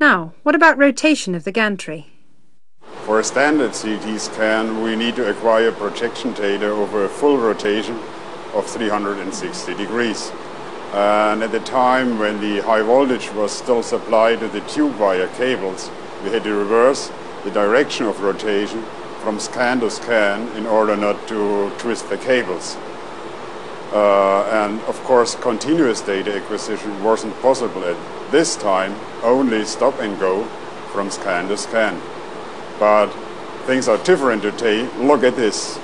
Now, what about rotation of the gantry? For a standard CT scan, we need to acquire projection data over a full rotation of 360 degrees. And at the time when the high voltage was still supplied to the tube wire cables, we had to reverse the direction of rotation from scan to scan in order not to twist the cables. And of course, continuous data acquisition wasn't possible at this time, only stop and go from scan to scan. But things are different today. Look at this.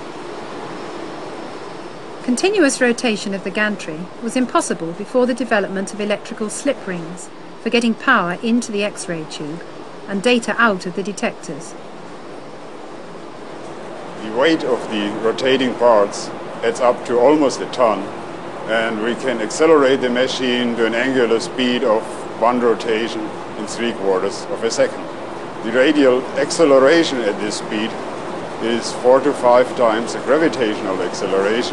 Continuous rotation of the gantry was impossible before the development of electrical slip rings for getting power into the X-ray tube and data out of the detectors. The weight of the rotating parts adds up to almost a ton, and we can accelerate the machine to an angular speed of one rotation in 3/4 of a second. The radial acceleration at this speed is 4 to 5 times the gravitational acceleration.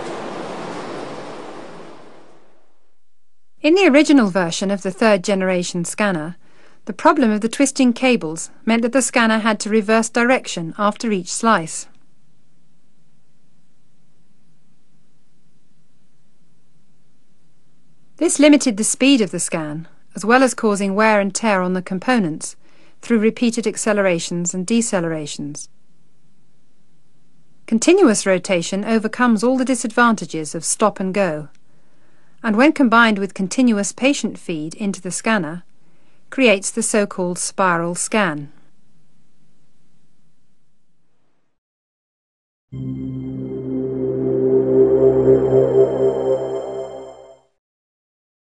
In the original version of the third-generation scanner, the problem of the twisting cables meant that the scanner had to reverse direction after each slice. This limited the speed of the scan, as well as causing wear and tear on the components through repeated accelerations and decelerations. Continuous rotation overcomes all the disadvantages of stop and go, and when combined with continuous patient feed into the scanner, creates the so-called spiral scan.